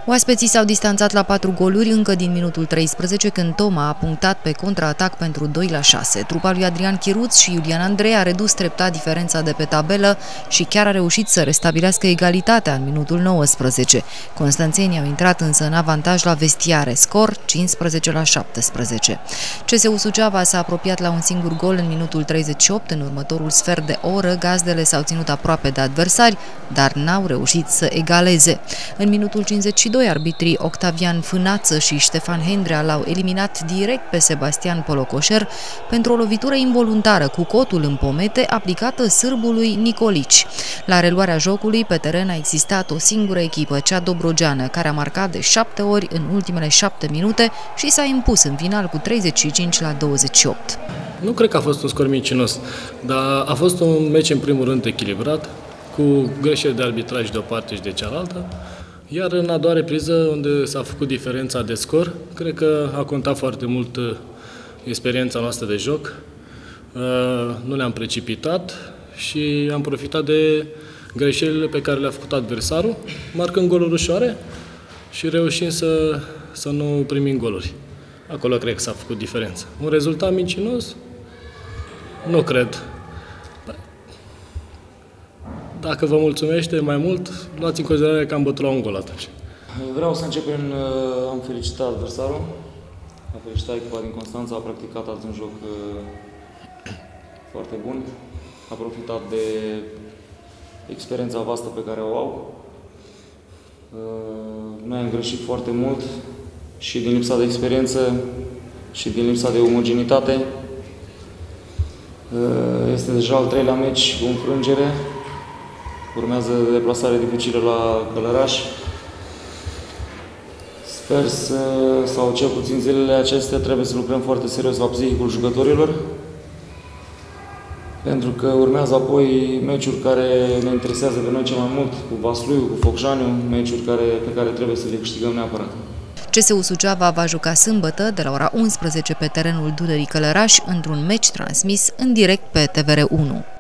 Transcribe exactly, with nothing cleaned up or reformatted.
Oaspeții s-au distanțat la patru goluri încă din minutul treisprezece, când Toma a punctat pe contraatac pentru doi la șase. Trupa lui Adrian Chiruț și Iulian Andrei a redus treptat diferența de pe tabelă și chiar a reușit să restabilească egalitatea în minutul nouăsprezece. Constanțenii au intrat însă în avantaj la vestiare, scor cincisprezece la șaptesprezece. C S U Suceava s-a apropiat la un singur gol în minutul treizeci și opt. În următorul sfert de oră, gazdele s-au ținut aproape de adversari, dar n-au reușit să egaleze. În minutul cincizeci și doi, arbitrii Octavian Fânață și Ștefan Hendrea l-au eliminat direct pe Sebastian Polocoșer pentru o lovitură involuntară cu cotul în pomete aplicată sârbului Nicolici. La reluarea jocului, pe teren a existat o singură echipă, cea dobrogeană, care a marcat de șapte ori în ultimele șapte minute și s-a impus în final cu treizeci și cinci la douăzeci și opt. Nu cred că a fost un scor mincinos, dar a fost un meci în primul rând echilibrat, cu greșeli de arbitraj de o parte și de cealaltă. Iar în a doua repriză, unde s-a făcut diferența de scor, cred că a contat foarte mult experiența noastră de joc. Nu ne-am precipitat și am profitat de greșelile pe care le-a făcut adversarul, marcând goluri ușoare și reușind să, să nu primim goluri. Acolo cred că s-a făcut diferența. Un rezultat mincinos? Nu cred. Dacă vă mulțumește mai mult, luați în considerare că am bătut la un gol atunci. Vreau să încep prin a felicita adversarul, a felicita echipa din Constanța, a practicat azi un joc foarte bun, a profitat de experiența vastă pe care o au. Noi am greșit foarte mult și din lipsa de experiență și din lipsa de omogenitate. Este deja al treilea meci cu înfrângere. Urmează deplasare dificilă la Călăraș. Sper să, sau cel puțin zilele acestea, trebuie să lucrăm foarte serios la psihicul jucătorilor, pentru că urmează apoi meciuri care ne interesează pe noi cel mai mult, cu Vasluiu, cu Focșaniu, meciuri care, pe care trebuie să le câștigăm neapărat. C S U Suceava va juca sâmbătă de la ora unsprezece pe terenul Dunării Călăraș într-un meci transmis în direct pe T V R unu.